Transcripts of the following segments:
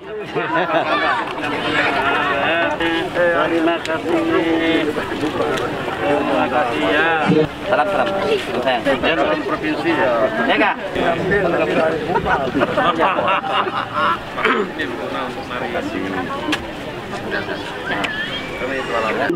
Terima kasih. Terima kasih ya. Salam. Sayang. Ya dalam provinsi ya. Ya Kak. Ini untuk mari kasih. Kami itu alamnya.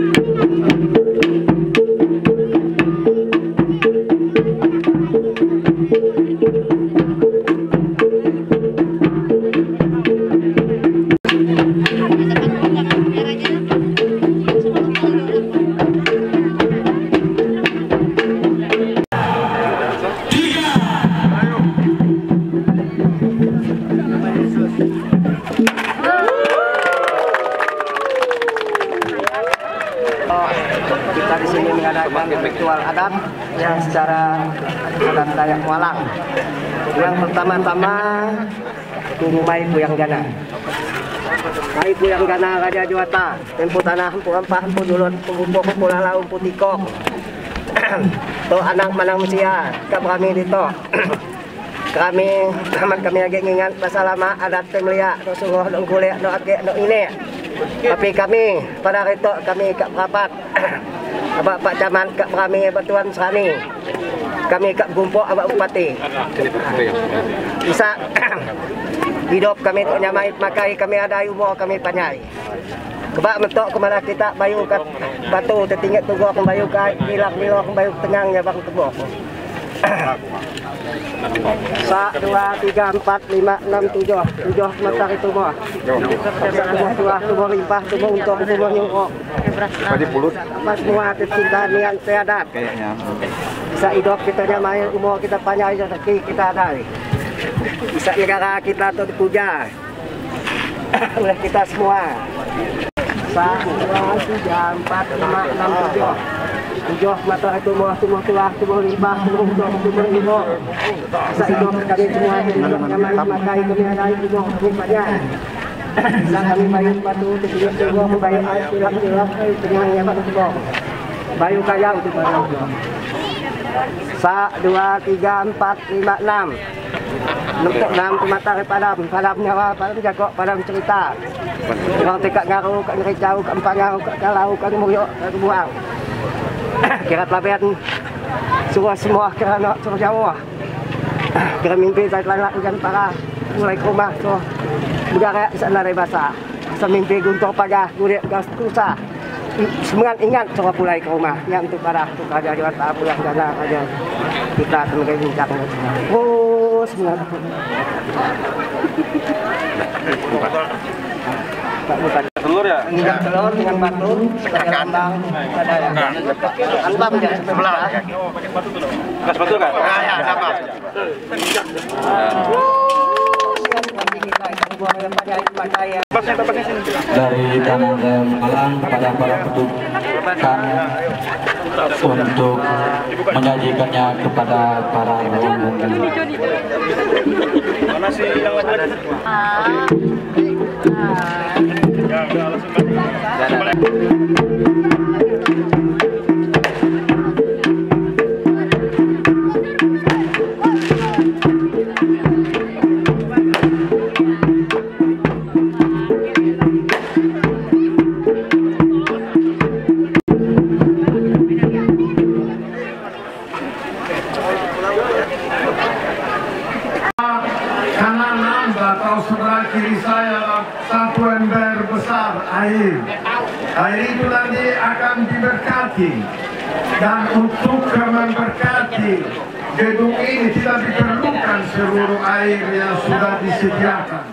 Kita di sini mengadakan ritual adat yang secara adat Dayak Mualang. Yang pertama-tama Tumumai Puyang Gana. Mai Puyang Gana Raja Juata, tempo tanah, empu ampah, empu dulun, empu pulalau, empu tikok. To anak manang musia, kami dito. Kami lagi ngingat masa lama adat temlia, no sungguh, no kuliah, no age, no ini. Tapi kami pada itu kami kak rapat, Pak Camat kak kami batuan sani, kami kak gumpok abak bupati. Bisa hidup kami tu nyamai makai kami ada umur kami panyai. Kebak mentok kemana kita bayu kat batu tertinggal tunggu bayu kai hilang bayu tengang ya bang tebok. 1, 2, 3, 4, 5, 6, 7 matahari tumbuh. Tumbuh limpah, tumbuh untuk tumbuh nyungkok. Padi pulut. Apa semua cinta niat seadat. Kayaknya. Bisa hidup kita nyamai umur kita panjang rezeki kita ada. Bisa negara kita tuh dipuja oleh kita semua. 1, 2, 3, 4, 5, 6, 7 matahari tumbuh limbah, tumbuh nyungkok. Bisa hidup kami semua nyamai makai kami ada umur kami panjang. Bisa kami bayu batu tertinggal tunggu bayu air silap dengan yang batu bayu kaya untuk bayu. 1, 2, 3, 4, 5, 6. Untuk 6 matahari padam nyawa, padam jago, padam cerita. Orang tekak ngaruh, kak ngericau, kak empangau, kak kalau, kak muriok, kak buang. Kira pelabian semua kira nak suruh Jawa. Kira mimpi saya telah hujan parah, mulai ke rumah so budaya sana dari bahasa. Semimpi guntur pagah, gurik gas kusa. Semangat ingat coba mulai ke rumah. Yang untuk parah, untuk Raja Juata, pulang Gana aja. Kita sebagai bincang. Oh, semangat. Telur ya? Injak telur dengan batu, sekarang ada yang antam ya sebelah. Bekas batu kan? Ya, sama. Dari Kabupaten Malang kepada para petugas untuk menyajikannya kepada para rombongan. Mana sih yang lagi? Kanan Anda atau sebelah kiri saya satu ember besar air. Air itu nanti akan diberkati, dan untuk memberkati gedung ini tidak diperlukan seluruh air yang sudah disediakan.